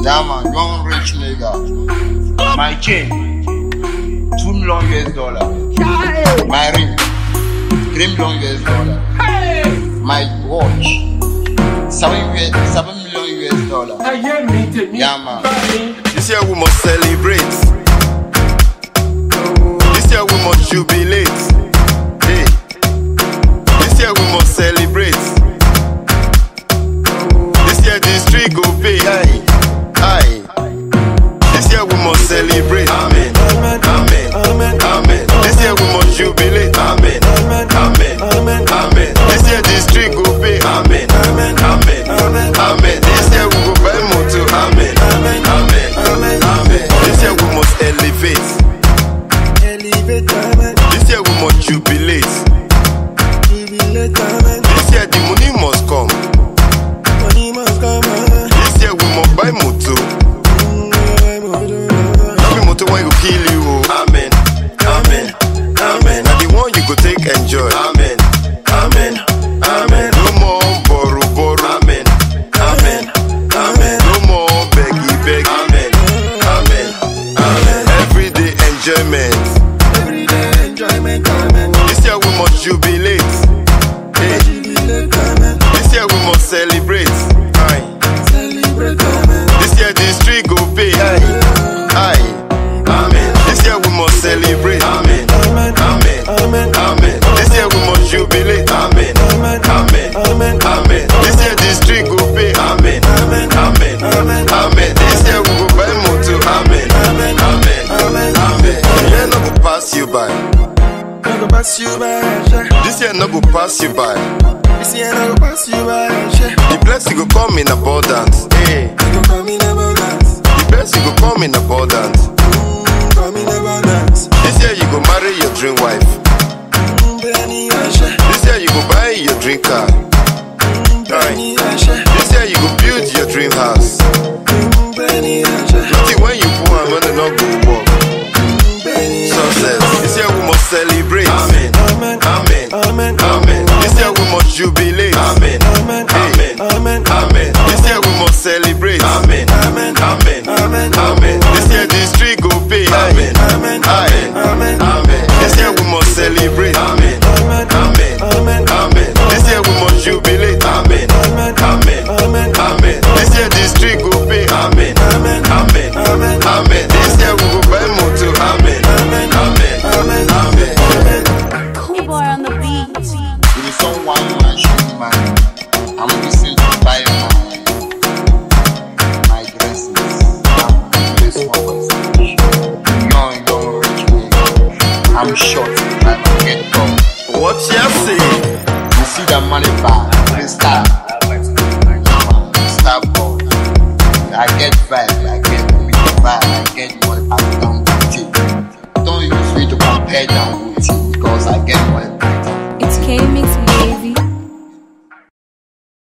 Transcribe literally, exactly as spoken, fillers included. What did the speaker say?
Yeah man, young rich nigga. My chain, two million U S dollar. My ring, three million U S dollar. My watch, seven seven million U S dollar. Yeah man. This year we must celebrate. This year we must jubilate. Hey. This year we must celebrate. This year the street go pay. Aye. Aye. This year we must celebrate. Amen. Amen. Amen. Amen. This year we must jubilate. Amen. Amen. Amen. Amen. This year the street go pay. Amen. Amen. Amen. Amen. This year we go buy motor. Amen. Amen. Amen. Amen. Amen. This year we must elevate. Elevate. Amen. This year we must jubilate. Jubilate. Amen. This year the money must come. Money must come. Amen. This year we must buy motor. Every motor one go kill you. Oh. Amen. Amen. Amen. Now the one you go take enjoy. Amen. Amen. Amen. No more borrow borrow. Amen. Amen. Amen. No more beggy beggy. Amen. Amen. Amen. Everyday enjoyment. Everyday enjoyment. Amen. This year we must jubilate. Hey. This year we must celebrate. Aye. Celebrate. Amen. This year the street go pay. Aye. Aye. Amen. This year we must celebrate. Amen. Amen. Amen. Amen. This year we must jubilate. Amen. Amen. Amen. Amen. This year the street go pay. Amen. Amen. Amen. Amen. This year we go buy motor. Amen. Amen. Amen. Amen. This year no go pass you by. No go pass you by. This year no go pass you by. This year no go pass you by. The blessing go come in abundance. Hey. It go come in abundance. The blessing go come in abundance. Mm, come in abundance. This year you go marry your dream wife. Mm, this year you go buy your dream car. Mm, right. This year you go build your dream house. Mm, nothing when you poor and when they not go work. Success. This year we must celebrate. Amen. Amen. Amen. Amen. Amen. This year we must jubilate. Amen. Amen. Amen. Amen. Amen. This year we must celebrate. Amen. Amen. Amen. Amen. Amen. This year the street go pay. Amen. Amen. Amen. Amen. This year we must celebrate. Amen. Amen. Amen. Amen. Amen. This year we must jubilate. Amen. Amen. Amen. Amen. Amen. This year the street go pay. Amen. Amen. Amen. Amen. Amen. This year we go buy motor. Amen. Amen. Amen. Amen. Amen. Cool boy on the beat. It is someone who I shoot man. I'm listening to buy my my dresses. This one was young, young rich nigga. I'm short, I can get gone. What you say? You see that money back, please stop. Stop boy. I get vibe, I get with the vibe, I get what I don't with it. Don't use me to compare them with it because I get what